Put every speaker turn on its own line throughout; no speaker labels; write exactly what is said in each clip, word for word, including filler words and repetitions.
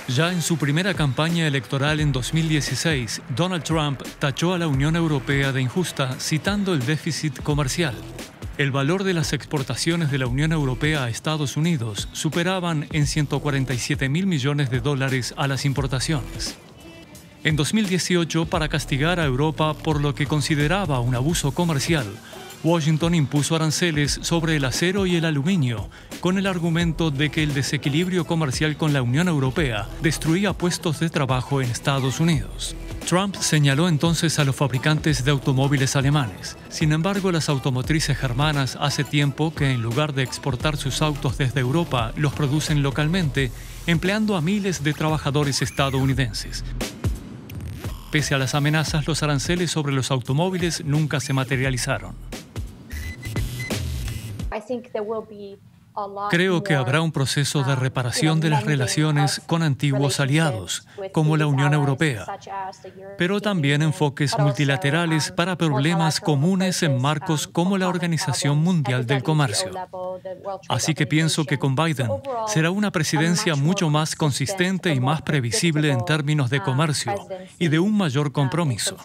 Ya en su primera campaña electoral en dos mil dieciséis, Donald Trump tachó a la Unión Europea de injusta, citando el déficit comercial. El valor de las exportaciones de la Unión Europea a Estados Unidos superaban en ciento cuarenta y siete mil millones de dólares a las importaciones. En dos mil dieciocho, para castigar a Europa por lo que consideraba un abuso comercial, Washington impuso aranceles sobre el acero y el aluminio, con el argumento de que el desequilibrio comercial con la Unión Europea destruía puestos de trabajo en Estados Unidos. Trump señaló entonces a los fabricantes de automóviles alemanes. Sin embargo, las automotrices germanas hace tiempo que en lugar de exportar sus autos desde Europa, los producen localmente, empleando a miles de trabajadores estadounidenses. Pese a las amenazas, los aranceles sobre los automóviles nunca se materializaron. Creo que habrá un proceso de reparación de las relaciones con antiguos aliados, como la Unión Europea, pero también enfoques multilaterales para problemas comunes en marcos como la Organización Mundial del Comercio. Así que pienso que con Biden será una presidencia mucho más consistente y más previsible en términos de comercio y de un mayor compromiso.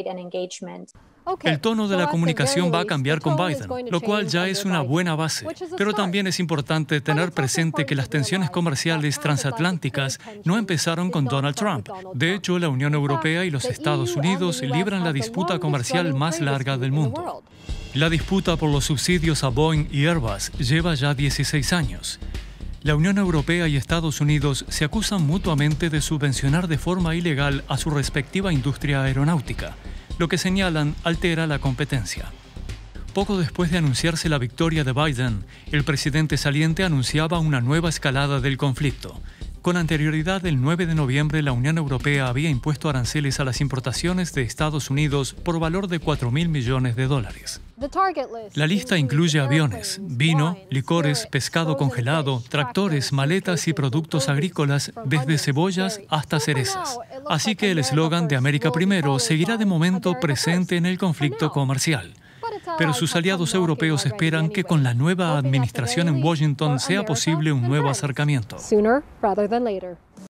El tono de la comunicación va a cambiar con Biden, lo cual ya es una buena base. Pero también es importante tener presente que las tensiones comerciales transatlánticas no empezaron con Donald Trump. De hecho, la Unión Europea y los Estados Unidos libran la disputa comercial más larga del mundo. La disputa por los subsidios a Boeing y Airbus lleva ya dieciséis años. La Unión Europea y Estados Unidos se acusan mutuamente de subvencionar de forma ilegal a su respectiva industria aeronáutica, lo que señalan altera la competencia. Poco después de anunciarse la victoria de Biden, el presidente saliente anunciaba una nueva escalada del conflicto. Con anterioridad, el nueve de noviembre, la Unión Europea había impuesto aranceles a las importaciones de Estados Unidos por valor de cuatro mil millones de dólares. La lista incluye aviones, vino, licores, pescado congelado, tractores, maletas y productos agrícolas, desde cebollas hasta cerezas. Así que el eslogan de América Primero seguirá de momento presente en el conflicto comercial. Pero sus aliados europeos esperan que con la nueva administración en Washington sea posible un nuevo acercamiento.